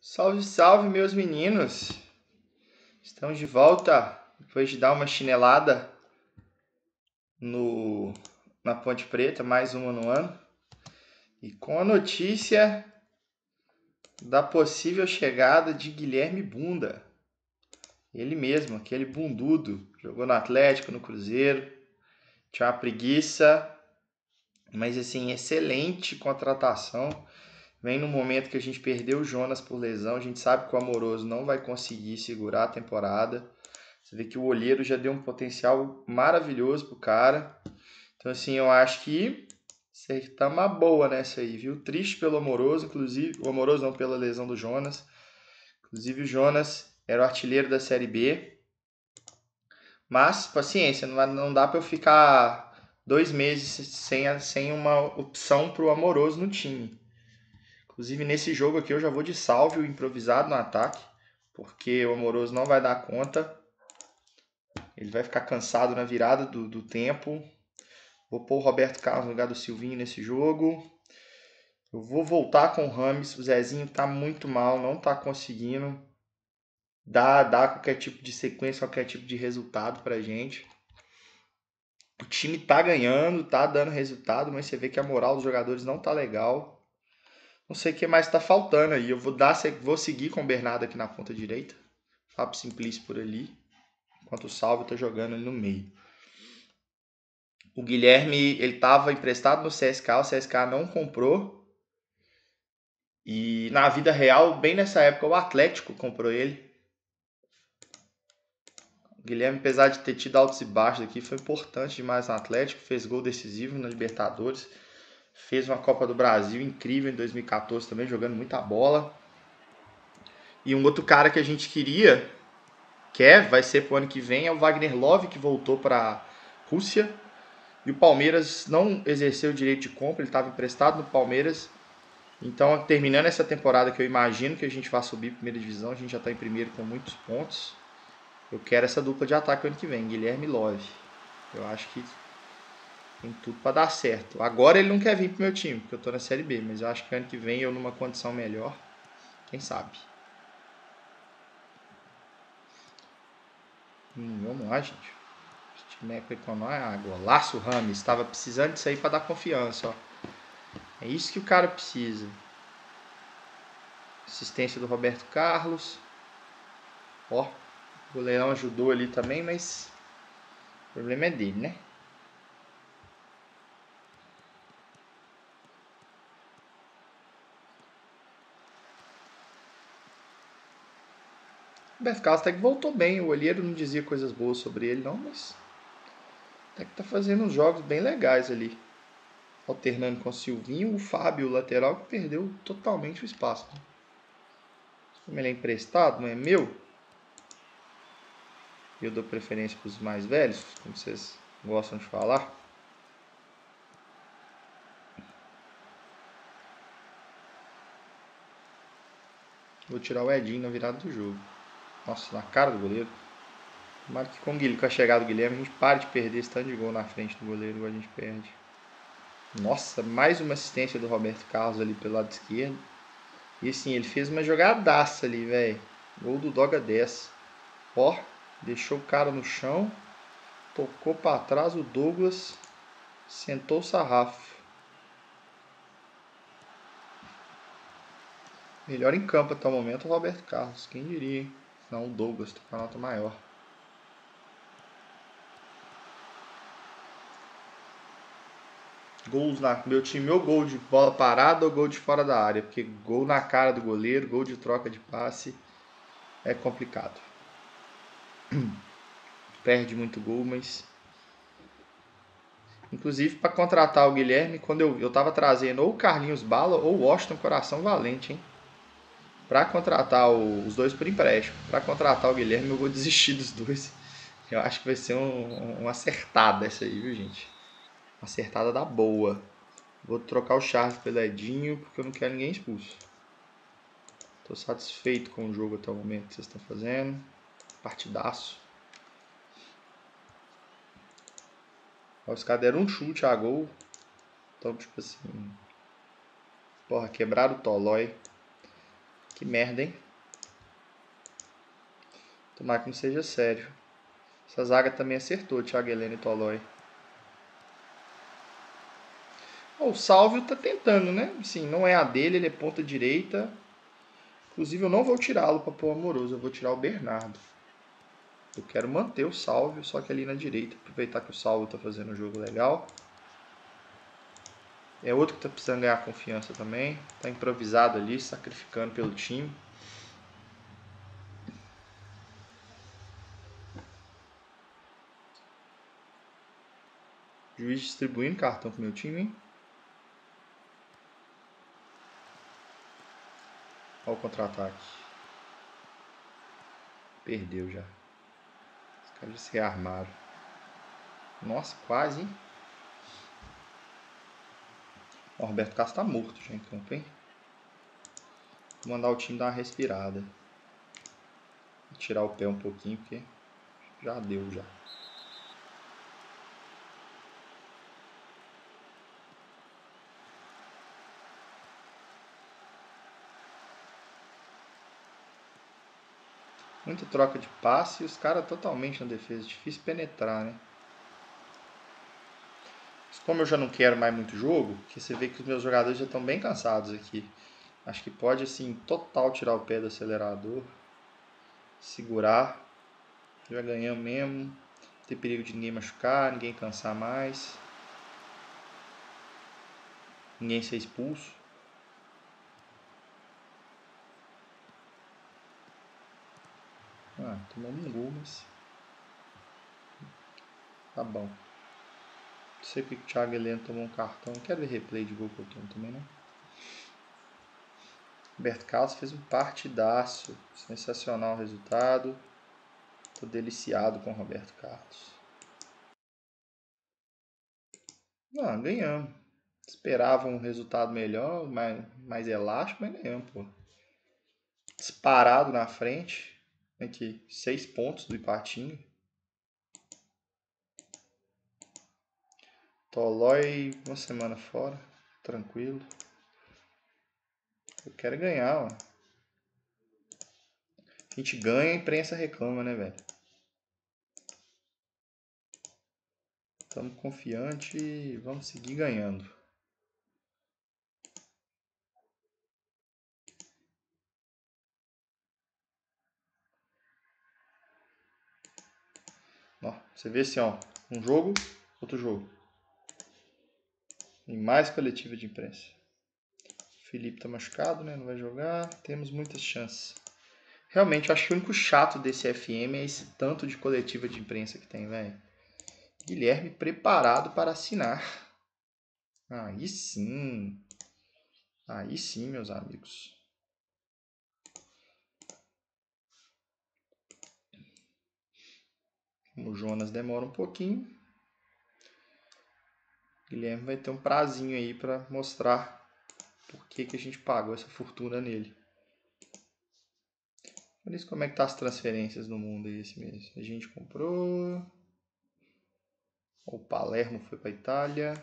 Salve, salve, meus meninos! Estamos de volta depois de dar uma chinelada no, na Ponte Preta, mais uma no ano, e com a notícia da possível chegada de Guilherme Bunda. Ele mesmo, aquele bundudo, jogou no Atlético, no Cruzeiro, tinha uma preguiça, mas assim, excelente contratação. Vem no momento que a gente perdeu o Jonas por lesão, a gente sabe que o Amoroso não vai conseguir segurar a temporada. Você vê que o Olheiro já deu um potencial maravilhoso pro cara. Então, assim, eu acho que você tá uma boa nessa aí, viu? Triste pelo Amoroso, inclusive. O Amoroso não, pela lesão do Jonas. Inclusive, o Jonas era o artilheiro da Série B. Mas, paciência, não dá pra eu ficar 2 meses sem uma opção pro Amoroso no time. Inclusive, nesse jogo aqui, eu já vou de Sálvio improvisado no ataque, porque o Amoroso não vai dar conta. Ele vai ficar cansado na virada do tempo. Vou pôr o Roberto Carlos no lugar do Silvinho nesse jogo. Eu vou voltar com o Rames. O Zezinho tá muito mal, não tá conseguindo dar qualquer tipo de sequência, qualquer tipo de resultado pra gente. O time tá ganhando, tá dando resultado, mas você vê que a moral dos jogadores não tá legal. Não sei o que mais tá faltando aí. Eu vou seguir com o Bernardo aqui na ponta direita. Fábio Simplício por ali. Enquanto o Salve tá jogando ali no meio. O Guilherme, ele estava emprestado no CSKA, o CSKA não comprou. E na vida real, bem nessa época, o Atlético comprou ele. O Guilherme, apesar de ter tido altos e baixos aqui, foi importante demais no Atlético. Fez gol decisivo na Libertadores. Fez uma Copa do Brasil incrível em 2014 também, jogando muita bola. E um outro cara que a gente vai ser pro ano que vem, é o Wagner Love, que voltou para Rússia. E o Palmeiras não exerceu o direito de compra, ele estava emprestado no Palmeiras. Então, terminando essa temporada, que eu imagino que a gente vai subir para a primeira divisão, a gente já está em primeiro com muitos pontos. Eu quero essa dupla de ataque ano que vem, Guilherme e Love. Eu acho que tem tudo para dar certo. Agora ele não quer vir pro meu time, porque eu estou na Série B, mas eu acho que ano que vem eu numa condição melhor, quem sabe. Vamos lá, gente. Esse time é nós, golaço Rames. Estava precisando disso aí para dar confiança, ó. É isso que o cara precisa. Assistência do Roberto Carlos. Ó, o goleirão ajudou ali também, mas o problema é dele, né? O Roberto Carlos até que voltou bem. O Olheiro não dizia coisas boas sobre ele, não, mas até que tá fazendo uns jogos bem legais ali. Alternando com o Silvinho, o Fábio, o lateral, que perdeu totalmente o espaço. Como ele é emprestado, não é meu, eu dou preferência para os mais velhos, como vocês gostam de falar. Vou tirar o Edinho na virada do jogo. Nossa, na cara do goleiro. Tomara que com a chegada do Guilherme a gente pare de perder esse tanto de gol na frente do goleiro, igual a gente perde. Nossa, mais uma assistência do Roberto Carlos ali pelo lado esquerdo. E assim, ele fez uma jogadaça ali, velho. Gol do Doga 10. Ó, deixou o cara no chão. Tocou para trás o Douglas. Sentou o sarrafo. Melhor em campo até o momento o Roberto Carlos. Quem diria, hein? Não, o Douglas, tô com a nota maior. Gols na meu time, ou gol de bola parada ou gol de fora da área, porque gol na cara do goleiro, gol de troca de passe é complicado. Perde muito gol, mas inclusive para contratar o Guilherme, quando eu tava trazendo ou o Carlinhos Bala ou o Washington Coração Valente, hein? Para contratar os dois por empréstimo. Para contratar o Guilherme, eu vou desistir dos dois. Eu acho que vai ser uma acertada essa aí, viu, gente? Uma acertada da boa. Vou trocar o Charles pelo Edinho, porque eu não quero ninguém expulso. Tô satisfeito com o jogo até o momento que vocês estão fazendo. Partidaço. Os caras deram um chute a gol. Então, tipo assim... Porra, quebraram o Tolói. Que merda, hein? Tomara que não seja sério. Essa zaga também acertou, Thiago Heleno e Tolói. O Sálvio tá tentando, né? Assim, não é a dele, ele é ponta direita. Inclusive, eu não vou tirá-lo para pôr Amoroso, eu vou tirar o Bernardo. Eu quero manter o Sálvio, só que ali na direita. Aproveitar que o Sálvio tá fazendo um jogo legal. É outro que tá precisando ganhar confiança também. Tá improvisado ali, sacrificando pelo time. Juiz distribuindo cartão pro meu time, hein? Olha o contra-ataque. Perdeu já. Os caras já se rearmaram. Nossa, quase, hein? O Roberto Carlos tá morto já em campo, hein? Vou mandar o time dar uma respirada. Vou tirar o pé um pouquinho, porque já deu já. Muita troca de passe e os caras totalmente na defesa. Difícil penetrar, né? Mas como eu já não quero mais muito jogo, que você vê que os meus jogadores já estão bem cansados aqui. Acho que pode, assim, total tirar o pé do acelerador. Segurar. Já ganhamos mesmo. Não tem perigo de ninguém machucar, ninguém cansar mais. Ninguém ser expulso. Ah, tomamos um gol, mas... Tá bom. Não sei porque o Thiago Heleno tomou um cartão. Não quero ver replay de gol que eu tomo também, não. Roberto Carlos fez um partidaço. Sensacional o resultado. Tô deliciado com o Roberto Carlos. Não, ganhamos. Esperava um resultado melhor, mais elástico, mas ganhamos, pô. Disparado na frente. Aqui, 6 pontos do Ipatinga. Tolói, uma semana fora. Tranquilo. Eu quero ganhar, ó. A gente ganha, a imprensa reclama, né, velho? Estamos confiantes e vamos seguir ganhando. Ó, você vê assim, ó. Um jogo, outro jogo. E mais coletiva de imprensa. O Felipe tá machucado, né? Não vai jogar. Temos muitas chances. Realmente, eu acho que o único chato desse FM é esse tanto de coletiva de imprensa que tem, velho. Guilherme preparado para assinar. Aí sim. Aí sim, meus amigos. O Jonas demora um pouquinho. Guilherme vai ter um prazinho aí para mostrar por que a gente pagou essa fortuna nele. Olha isso, como é que tá as transferências no mundo aí esse mês. A gente comprou. O Palermo foi para Itália.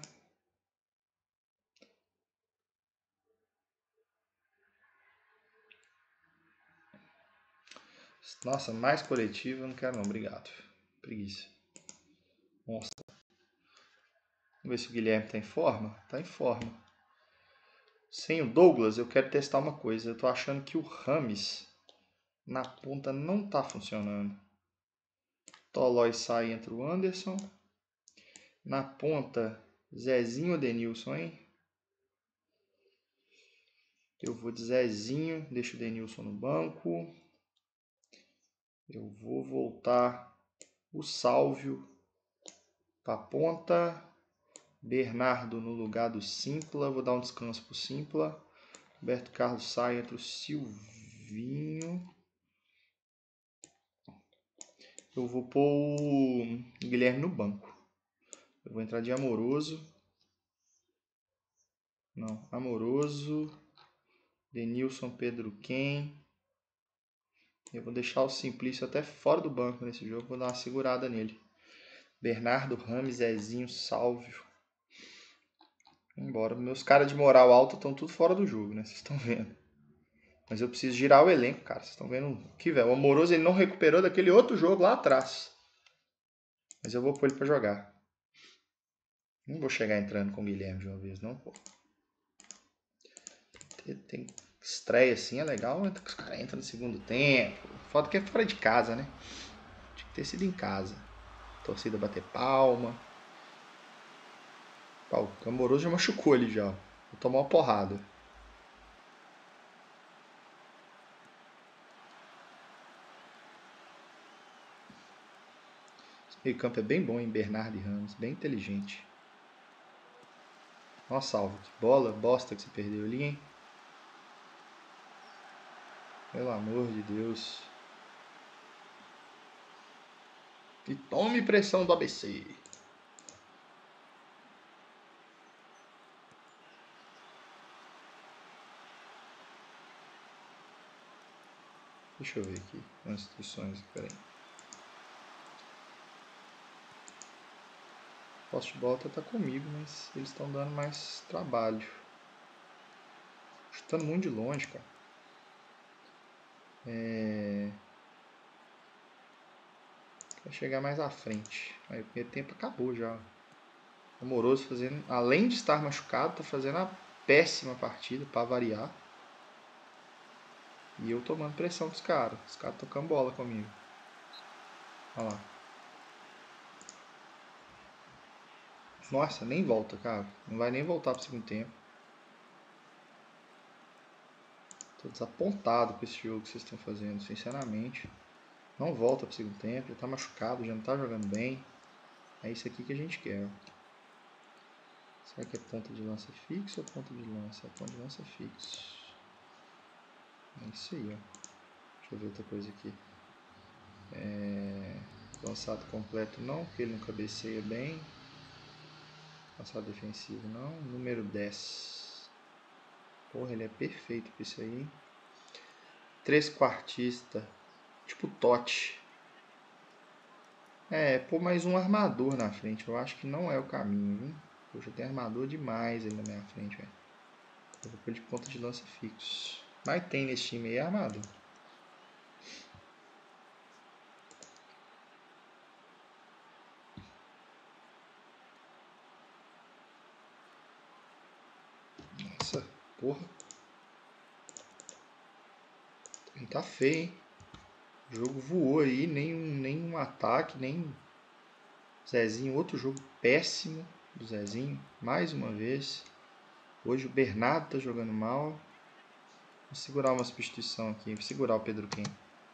Nossa, mais coletiva eu não quero não, obrigado. Preguiça. Nossa. Vamos ver se o Guilherme tá em forma. Tá em forma. Sem o Douglas, eu quero testar uma coisa. Eu tô achando que o Rames na ponta não tá funcionando. Tolói sai, entra o Anderson. Na ponta, Zezinho ou Denilson, hein? Eu vou de Zezinho, deixo o Denilson no banco. Eu vou voltar o Sálvio para a ponta. Bernardo no lugar do Simpla. Vou dar um descanso pro Simpla. Roberto Carlos sai, entra o Silvinho. Eu vou pôr o Guilherme no banco. Eu vou entrar de Amoroso. Não, Amoroso. Denilson, Pedro Ken. Eu vou deixar o Simplício até fora do banco nesse jogo. Vou dar uma segurada nele. Bernardo, Rames, Zezinho, Sálvio. Embora. Meus caras de moral alta estão tudo fora do jogo, né? Vocês estão vendo. Mas eu preciso girar o elenco, cara. Vocês estão vendo aqui, velho. O Amoroso ele não recuperou daquele outro jogo lá atrás. Mas eu vou pôr ele pra jogar. Não vou chegar entrando com o Guilherme de uma vez, não, pô. Tem estreia assim, é legal. Os caras entram no segundo tempo. Foda que é fora de casa, né? Tinha que ter sido em casa. Torcida bater palma. Pô, o Amoroso já machucou ali já. Vou tomar uma porrada. Esse meio campo é bem bom, hein? Bernardo e Ramos. Bem inteligente. Nossa, salvo. Que bola bosta que você perdeu ali, hein? Pelo amor de Deus. E tome pressão do ABC. Deixa eu ver aqui as instruções. Peraí. O poste de bola tá comigo, mas eles estão dando mais trabalho. Chutando muito de longe, cara. Vai chegar mais à frente. Aí o primeiro tempo acabou já. Amoroso fazendo, além de estar machucado, tá fazendo uma péssima partida para variar. E eu tomando pressão com os caras. Os caras tocando bola comigo. Olha lá. Nossa, nem volta, cara. Não vai nem voltar pro segundo tempo. Tô desapontado com esse jogo que vocês estão fazendo, sinceramente. Não volta pro segundo tempo, já tá machucado, já não tá jogando bem. É isso aqui que a gente quer. Será que é ponta de lança fixo ou ponta de lança? É ponta de lança fixo. É isso aí, ó. Deixa eu ver outra coisa aqui. Lançado completo não, porque ele não cabeceia bem. Lançado defensivo não. Número 10. Porra, ele é perfeito pra isso aí. Três quartista. Tipo Totti. Pôr mais um armador na frente. Eu acho que não é o caminho, viu? Poxa, tem armador demais aí na minha frente, velho. Eu vou pôr de ponta de lança fixo. Mas tem nesse time aí armador. Nossa, porra. Tá feio, hein? O jogo voou aí, nem um ataque, nem Zezinho, outro jogo péssimo do Zezinho, mais uma vez. Hoje o Bernardo tá jogando mal. Vou segurar uma substituição aqui, vou segurar o Pedro Quem.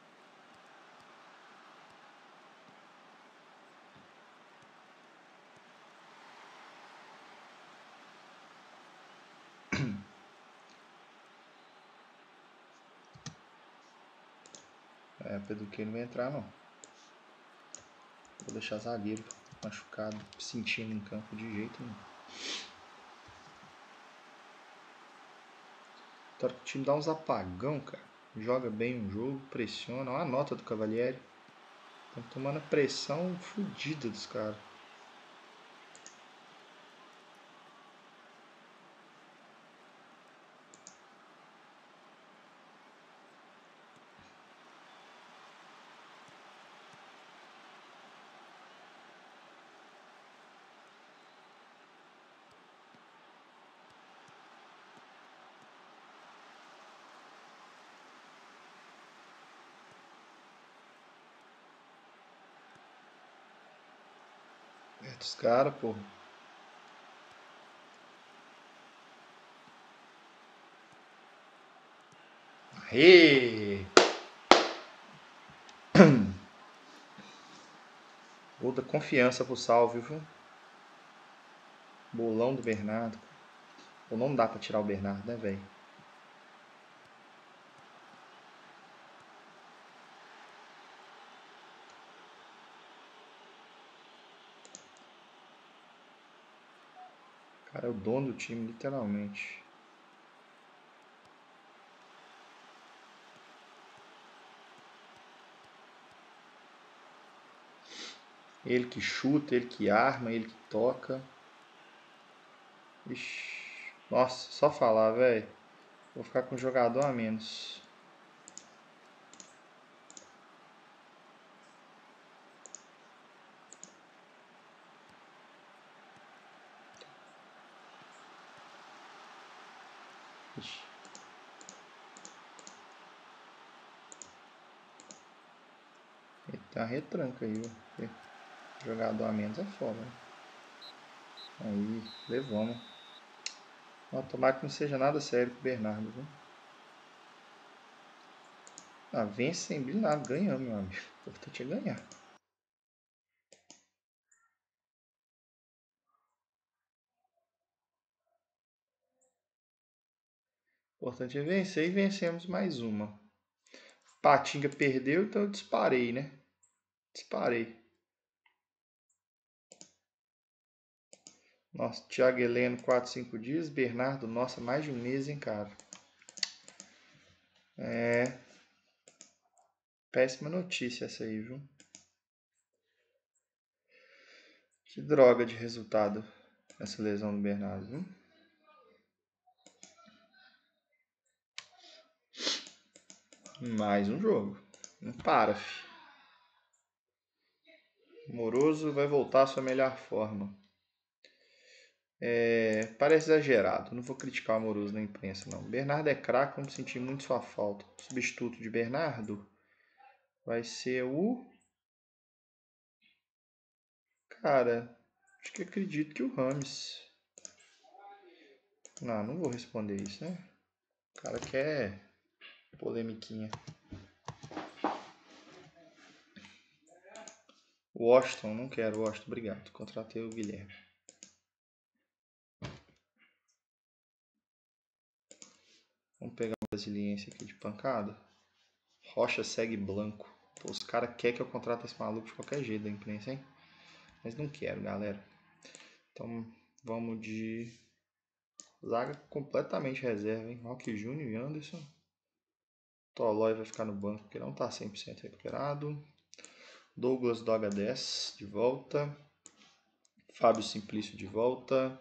O Pedro Quem não vai entrar não. Vou deixar zagueiro machucado, sentindo em campo de jeito nenhum. Então, o time dá uns apagão, cara. Joga bem um jogo, pressiona. Olha a nota do Cavalieri. Estão tomando a pressão fodida dos caras. Dos caras, porra. Aê! Gol da confiança pro salve, viu? Bolão do Bernardo. Ou não dá pra tirar o Bernardo, né, velho? O cara é o dono do time, literalmente. Ele que chuta, ele que arma, ele que toca. Ixi. Nossa, só falar, velho. Vou ficar com um jogador a menos. Ixi. Ele tem uma retranca aí, ó. Jogador a menos é foda, né? Aí, levamos. Tomara que não seja nada sério com o Bernardo, viu? Ah, vence sem brilhar, ganhamos, meu amigo. O importante é ganhar. O importante é vencer e vencemos mais uma. Patinga perdeu, então eu disparei, né? Disparei. Nossa, Thiago Heleno, 4, 5 dias. Bernardo, nossa, mais de um mês, hein, cara? É. Péssima notícia essa aí, viu? Que droga de resultado essa lesão do Bernardo, viu? Mais um jogo. Não para, fi. Moroso vai voltar à sua melhor forma. Parece exagerado. Não vou criticar o Amoroso na imprensa, não. Bernardo é craque, vamos sentir muito sua falta. O substituto de Bernardo vai ser o... Cara, acho que acredito que o Rames. Não vou responder isso, né? O cara quer polemiquinha. Washington, não quero. Washington, obrigado. Contratei o Guilherme. Vamos pegar uma brasiliense aqui de pancada. Rocha segue Blanco. Pô, os caras querem que eu contrate esse maluco de qualquer jeito da imprensa, hein? Mas não quero, galera. Então vamos de zaga completamente reserva, hein? Roque Júnior e Anderson. Tolói vai ficar no banco porque não tá 100% recuperado. Douglas do H10 de volta. Fábio Simplício de volta.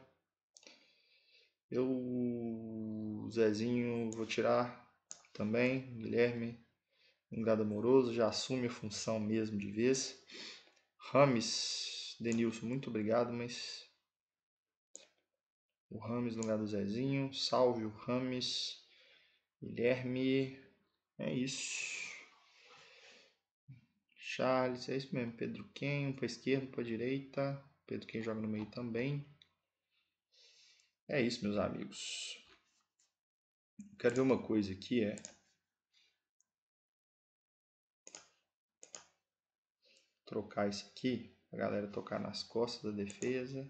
Zezinho, vou tirar também. Guilherme, um gado amoroso, já assume a função mesmo de vez. Rames, Denilson, muito obrigado, mas o Rames no lugar do Zezinho. Salve o Rames. Guilherme, é isso. Charles, é isso mesmo. Pedro Ken, um para esquerda, um para direita. Pedro Ken joga no meio também. É isso, meus amigos. Quero ver uma coisa aqui, trocar isso aqui, a galera tocar nas costas da defesa.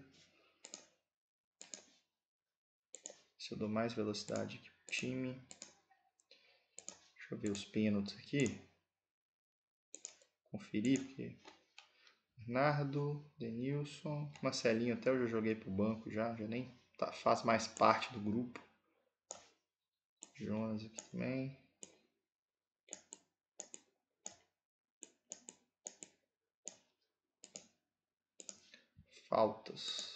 Se eu dou mais velocidade aqui pro time. Deixa eu ver os pênaltis aqui. Conferir, porque Bernardo, Denilson, Marcelinho até eu já joguei pro banco já nem faz mais parte do grupo. Jonas aqui também. Faltas.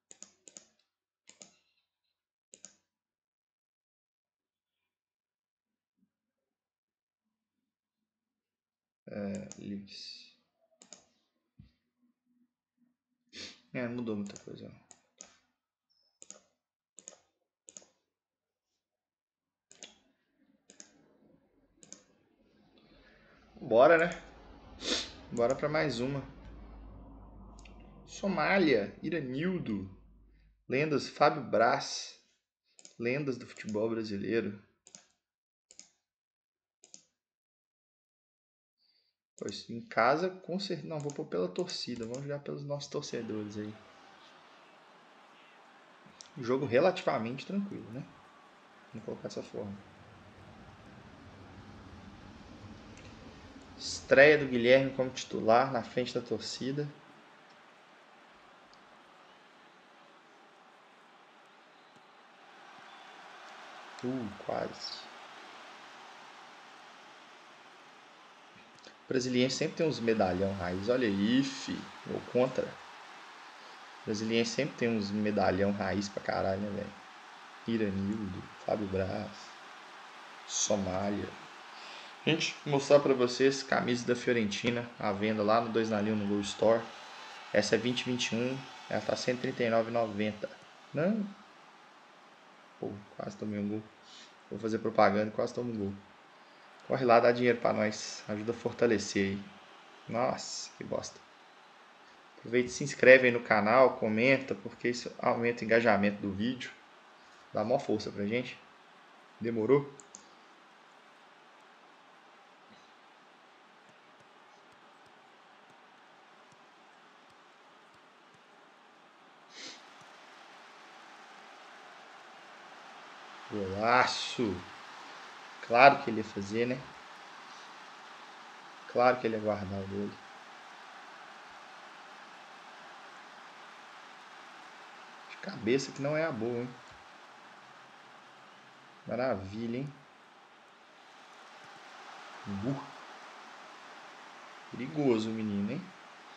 Livres. Não mudou muita coisa. Bora, né? Bora pra mais uma. Somália, Iranildo. Lendas, Fábio Braz. Lendas do futebol brasileiro. Pois, em casa, com certeza. Não, vou pôr pela torcida. Vamos jogar pelos nossos torcedores aí. Jogo relativamente tranquilo, né? Vamos colocar dessa forma. Estreia do Guilherme como titular na frente da torcida. Quase. O Brasiliense sempre tem uns medalhão raiz. Olha aí, fi. Ou contra. O Brasiliense sempre tem uns medalhão raiz pra caralho, né, velho? Iranildo, Fábio Braz, Somália. Gente, vou mostrar pra vocês camisa da Fiorentina à venda lá no 2 na Linha no Go Store. Essa é 2021, ela tá R$ 139,90. Não. Pô, quase tomei um gol. Vou fazer propaganda e quase tomo um gol. Corre lá, dá dinheiro pra nós. Ajuda a fortalecer aí. Nossa, que bosta. Aproveita e se inscreve aí no canal, comenta, porque isso aumenta o engajamento do vídeo. Dá maior força pra gente. Demorou? Golaço! Claro que ele ia fazer, né? Claro que ele ia guardar o gol. De cabeça que não é a boa, hein? Maravilha, hein? Perigoso o menino, hein?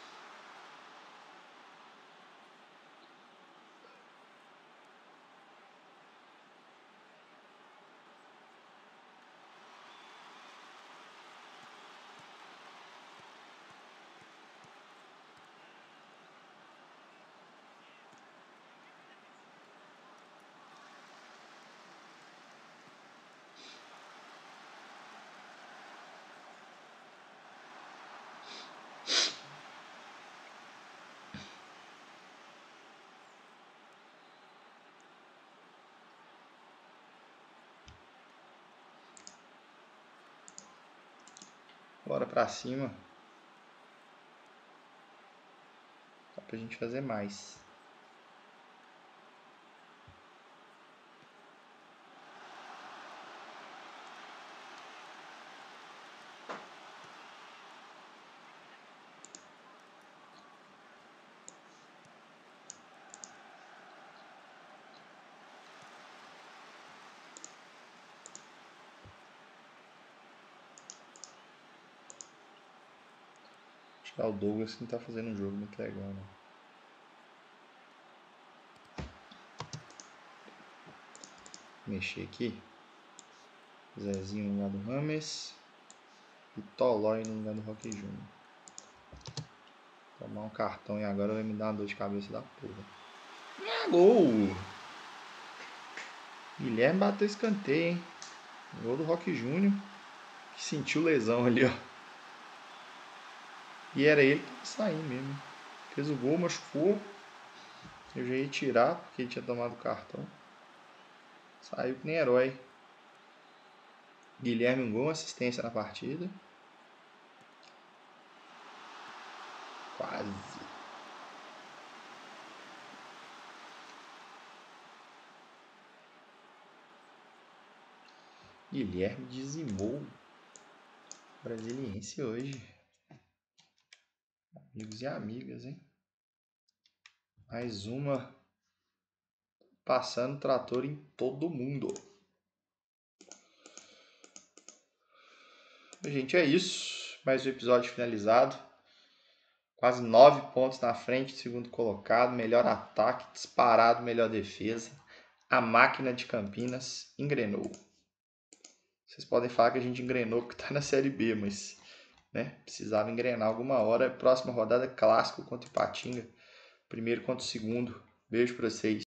Bora pra cima. Dá pra gente fazer mais. Acho que é o Douglas que não tá fazendo um jogo muito legal, não. Mexer aqui. Zezinho no lugar do Rames. E Tolói no lugar do Roque Júnior. Tomar um cartão e agora vai me dar uma dor de cabeça da porra. Gol! Guilherme bateu escanteio, hein? Gol do Roque Júnior. Que sentiu lesão ali, ó. E era ele que tava saindo mesmo. Fez o gol, machucou. Eu já ia tirar porque ele tinha tomado o cartão. Saiu que nem herói. Guilherme um gol, assistência na partida. Quase. Guilherme dizimou o Brasiliense hoje. Amigos e amigas, hein? Mais uma passando trator em todo mundo. Gente, é isso. Mais um episódio finalizado. Quase 9 pontos na frente, segundo colocado. Melhor ataque, disparado, melhor defesa. A máquina de Campinas engrenou. Vocês podem falar que a gente engrenou porque tá na Série B, mas né, precisava engrenar alguma hora. Próxima rodada, clássico contra o Ipatinga. Primeiro contra o segundo. Beijo pra vocês.